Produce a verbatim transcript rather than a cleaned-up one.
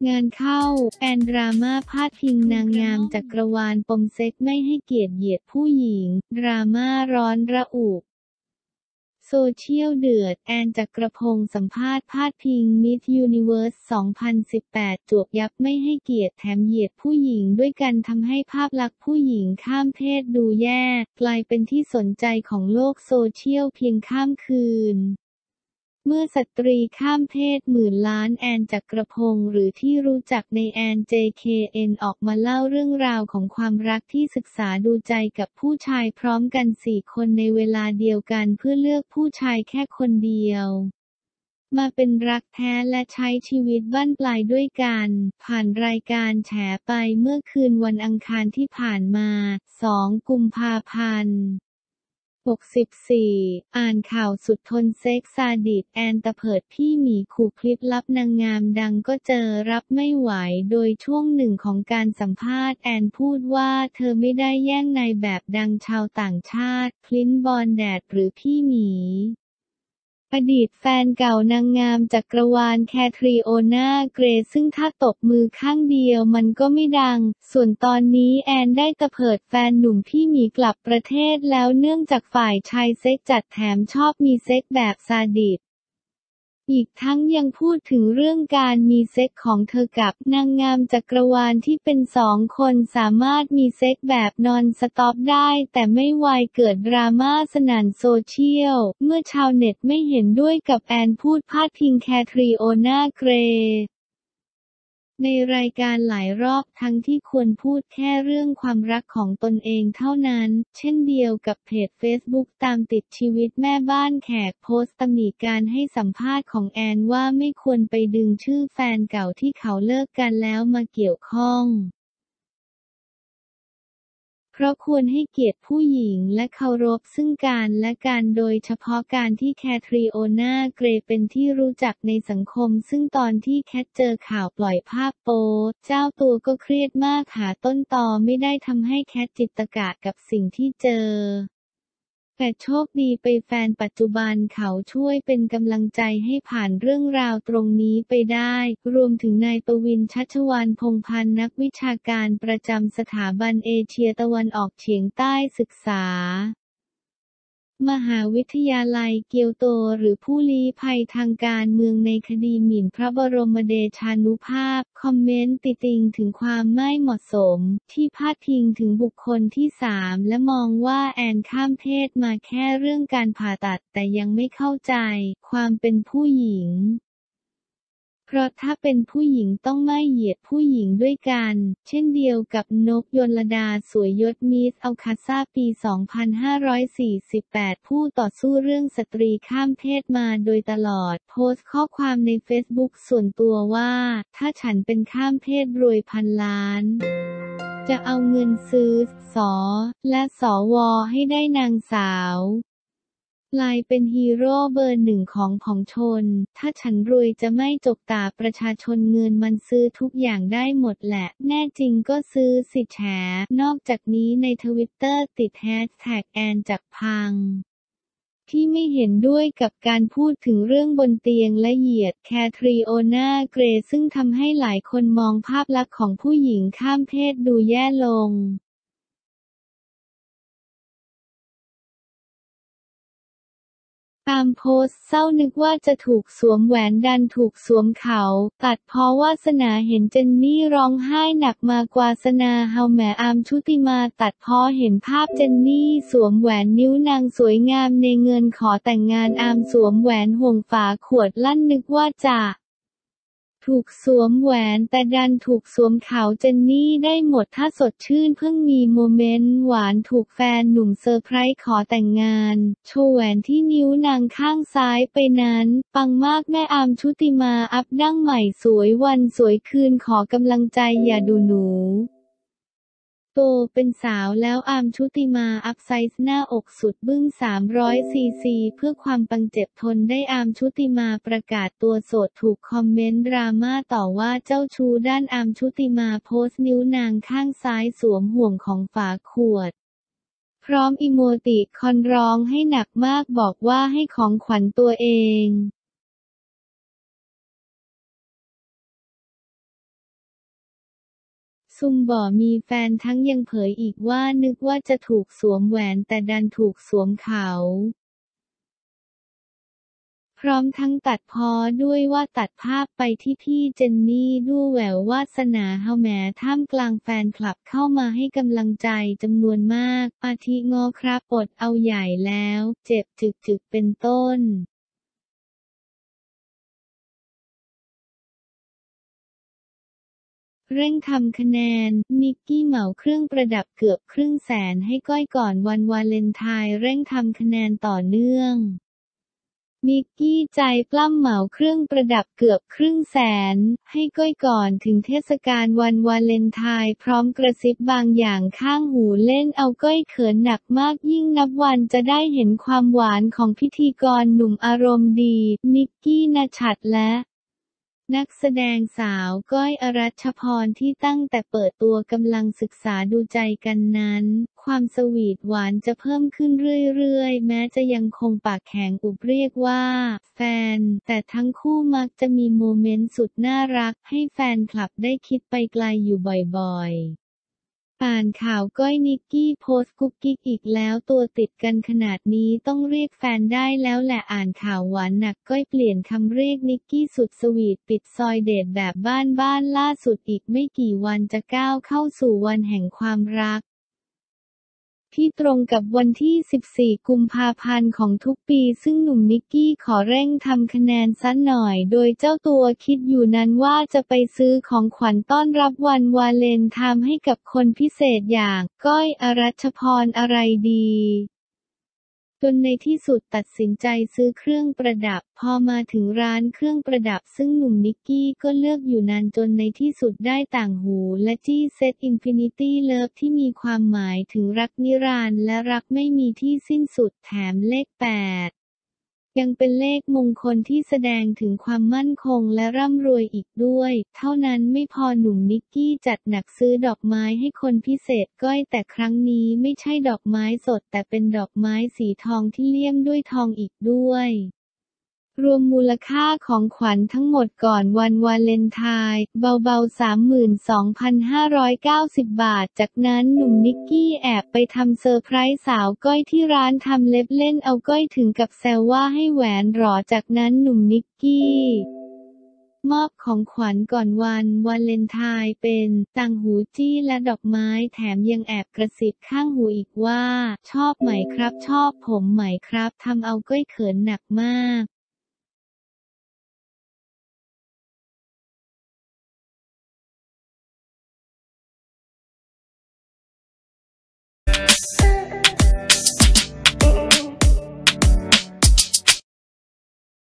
งานเข้า แอนดราม่าพาดพิงนางงามจักรวาลปมเซ็กไม่ให้เกียรติเหยียดผู้หญิง ดราม่าร้อนระอุ โซเชียลเดือด แอนจักรพงษ์สัมภาษณ์พาดพิงมิสยูนิเวิร์ส สองพันสิบแปด จวกยับไม่ให้เกียรติแถมเหยียดผู้หญิงด้วยกันทำให้ภาพลักษณ์ผู้หญิงข้ามเพศดูแย่ กลายเป็นที่สนใจของโลกโซเชียลเพียงข้ามคืนเมื่อสตรีข้ามเพศหมื่นล้านแอนจักรพงษ์หรือที่รู้จักในแอน เจ เค เอ็น ออกมาเล่าเรื่องราวของความรักที่ศึกษาดูใจกับผู้ชายพร้อมกันสี่คนในเวลาเดียวกันเพื่อเลือกผู้ชายแค่คนเดียวมาเป็นรักแท้และใช้ชีวิตบั้นปลายด้วยกันผ่านรายการแฉไปเมื่อคืนวันอังคารที่ผ่านมา สอง กุมภาพันธ์หกสิบสี่ อ่านข่าวสุดทนเซ็กซาดิสแอนตะเพิดพี่หมีขู่คลิปลับนางงามดังก็เจอรับไม่ไหวโดยช่วงหนึ่งของการสัมภาษณ์แอนพูดว่าเธอไม่ได้แย่งนายแบบดังชาวต่างชาติคลินต์บอร์นแดดหรือพี่หมีอดีตแฟนเก่านางงามจักรวาลแคทรีโอนาเกรย์ซึ่งถ้าตบมือข้างเดียวมันก็ไม่ดังส่วนตอนนี้แอนได้ตะเพิดแฟนหนุ่มพี่หมีกลับประเทศแล้วเนื่องจากฝ่ายชายเซ็กจัดแถมชอบมีเซ็กแบบซาดิสอีกทั้งยังพูดถึงเรื่องการมีเซ็กของเธอกับนางงามจักรวาลที่เป็นสองคนสามารถมีเซ็กแบบนอนสต็อปได้แต่ไม่ไวเกิดดราม่าสนั่นโซเชียลเมื่อชาวเน็ตไม่เห็นด้วยกับแอนพูดพาดพิงแคทรีโอนาเกรย์ในรายการหลายรอบทั้งที่ควรพูดแค่เรื่องความรักของตนเองเท่านั้นเช่นเดียวกับเพจเฟซบุ๊กตามติดชีวิตแม่บ้านแขกโพสต์ตำหนิการให้สัมภาษณ์ของแอนว่าไม่ควรไปดึงชื่อแฟนเก่าที่เขาเลิกกันแล้วมาเกี่ยวข้องเพราะควรให้เกียรติผู้หญิงและเคารพซึ่งกันและกันโดยเฉพาะการที่แคทรีโอนาเกรย์เป็นที่รู้จักในสังคมซึ่งตอนที่แคทเจอข่าวปล่อยภาพโป๊เจ้าตัวก็เครียดมากหาต้นตอไม่ได้ทำให้แคทจิตตกะกับสิ่งที่เจอแต่โชคดีไปแฟนปัจจุบันเขาช่วยเป็นกำลังใจให้ผ่านเรื่องราวตรงนี้ไปได้รวมถึงนายปวิน ชัชวาลพงษ์พันธ์นักวิชาการประจำสถาบันเอเชียตะวันออกเฉียงใต้ศึกษามหาวิทยาลัยเกียวโตหรือผู้ลี้ภัยทางการเมืองในคดีหมิ่นพระบรมเดชานุภาพคอมเมนต์ติติงถึงความไม่เหมาะสมที่พาดพิงถึงบุคคลที่สามและมองว่าแอนข้ามเพศมาแค่เรื่องการผ่าตัดแต่ยังไม่เข้าใจความเป็นผู้หญิงเพราะถ้าเป็นผู้หญิงต้องไม่เหยียดผู้หญิงด้วยกันเช่นเดียวกับนกยลดาสวยยศมิสอัลคาซ่าปี สองพันห้าร้อยสี่สิบแปด ผู้ต่อสู้เรื่องสตรีข้ามเพศมาโดยตลอดโพสต์ข้อความในเฟซบุ๊กส่วนตัวว่าถ้าฉันเป็นข้ามเพศรวยพันล้านจะเอาเงินซื้อสและสวให้ได้นางสาวกลายเป็นฮีโร่เบอร์หนึ่งของผองชนถ้าฉันรวยจะไม่จกตาประชาชนเงินมันซื้อทุกอย่างได้หมดแหละแน่จริงก็ซื้อสิแฉนอกจากนี้ในทวิตเตอร์ติดแฮชแท็กแอนจักพังที่ไม่เห็นด้วยกับการพูดถึงเรื่องบนเตียงและเหยียดแคทรีโอนาเกรย์ซึ่งทำให้หลายคนมองภาพลักษณ์ของผู้หญิงข้ามเพศดูแย่ลงตามโพสต์เศร้านึกว่าจะถูกสวมแหวนดันถูกสวมเขาตัดพ้อวาสนาเห็นเจนนี่ร้องไห้หนักมากวาสนาเฮาแหมอาร์มชุติมาตัดพ้อเห็นภาพเจนนี่สวมแหวนนิ้วนางสวยงามในเงินขอแต่งงานอาร์มสวมแหวนห่วงฝาขวดลั่นนึกว่าจะถูกสวมแหวนแต่ดันถูกสวมเขาเจนนี่ได้หมดถ้าสดชื่นเพิ่งมีโมเมนต์หวานถูกแฟนหนุ่มเซอร์ไพรส์ขอแต่งงานโชว์แหวนที่นิ้วนางข้างซ้ายไปนั้นปังมากแม่อาร์มชุติมาอัพดั้งใหม่สวยวันสวยคืนขอกำลังใจอย่าดูหนูโตเป็นสาวแล้วอาร์มชุติมาอัพไซส์หน้าอกสุดบึ้งสามร้อยซีซีเพื่อความปังเจ็บทนได้อาร์มชุติมาประกาศตัวโสดถูกคอมเมนต์ดราม่าต่อว่าเจ้าชู้ด้านอาร์มชุติมาโพสต์นิ้วนางข้างซ้ายสวมห่วงของฝาขวดพร้อมอิโมติคอนร้องให้หนักมากบอกว่าให้ของขวัญตัวเองซุมบ่มีแฟนทั้งยังเผยอีกว่านึกว่าจะถูกสวมแหวนแต่ดันถูกสวมเขาพร้อมทั้งตัดพ้อด้วยว่าตัดภาพไปที่พี่เจนนี่ดูแหวววาสนาเฮาแหมท่ามกลางแฟนคลับเข้ามาให้กำลังใจจำนวนมากอาทิงอครับอดเอาใหญ่แล้วเจ็บจึกๆเป็นต้นเร่งทำคะแนนนิกกี้เหมาเครื่องประดับเกือบครึ่งแสนให้ก้อยก่อนวันวาเลนไทน์เร่งทำคะแนนต่อเนื่องนิกกี้ใจปล้ำเหมาเครื่องประดับเกือบครึ่งแสนให้ก้อยก่อนถึงเทศกาลวันวาเลนไทน์พร้อมกระซิบบางอย่างข้างหูเล่นเอาก้อยเขินหนักมากยิ่งนับวันจะได้เห็นความหวานของพิธีกรหนุ่มอารมณ์ดีนิกกี้ณชัดและนักแสดงสาวก้อยอรัชพรที่ตั้งแต่เปิดตัวกำลังศึกษาดูใจกันนั้นความสวีทหวานจะเพิ่มขึ้นเรื่อยๆแม้จะยังคงปากแข็งอุบเรียกว่าแฟนแต่ทั้งคู่มักจะมีโมเมนต์สุดน่ารักให้แฟนคลับได้คิดไปไกลอยู่บ่อยๆอ่านข่าวก้อยนิกกี้โพสต์กุ๊กกิ๊กอีกแล้วตัวติดกันขนาดนี้ต้องเรียกแฟนได้แล้วแหละอ่านข่าวหวานหนักก้อยเปลี่ยนคำเรียกนิกกี้สุดสวีทปิดซอยเดทแบบบ้านๆล่าสุดอีกไม่กี่วันจะก้าวเข้าสู่วันแห่งความรักที่ตรงกับวันที่สิบสี่กุมภาพันธ์ของทุกปีซึ่งหนุ่มนิกกี้ขอเร่งทำคะแนนซะหน่อยโดยเจ้าตัวคิดอยู่นั้นว่าจะไปซื้อของขวัญต้อนรับวันวาเลนไทน์ให้กับคนพิเศษอย่างก้อยอรัชพรอะไรดีจนในที่สุดตัดสินใจซื้อเครื่องประดับพอมาถึงร้านเครื่องประดับซึ่งหนุ่มนิกกี้ก็เลือกอยู่นานจนในที่สุดได้ต่างหูและจี้เซตอินฟินิตี้เลิฟที่มีความหมายถึงรักนิรันดร์และรักไม่มีที่สิ้นสุดแถมเลขแปดยังเป็นเลขมงคลที่แสดงถึงความมั่นคงและร่ำรวยอีกด้วยเท่านั้นไม่พอหนุ่มนิกกี้จัดหนักซื้อดอกไม้ให้คนพิเศษก้อยแต่ครั้งนี้ไม่ใช่ดอกไม้สดแต่เป็นดอกไม้สีทองที่เลี่ยมด้วยทองอีกด้วยรวมมูลค่าของขวัญทั้งหมดก่อนวันวาเลนไทน์เบาๆ สามหมื่นสองพันห้าร้อยเก้าสิบ บาทจากนั้นหนุ่มนิกกี้แอบไปทำเซอร์ไพรส์สาวก้อยที่ร้านทำเล็บเล่นเอาก้อยถึงกับแซวว่าให้แหวนหรอจากนั้นหนุ่มนิกกี้มอบของขวัญก่อนวันวาเลนไทน์เป็นต่างหูจี้และดอกไม้แถมยังแอบกระซิบข้างหูอีกว่าชอบไหมครับชอบผมไหมครับทำเอาก้อยเขินหนักมาก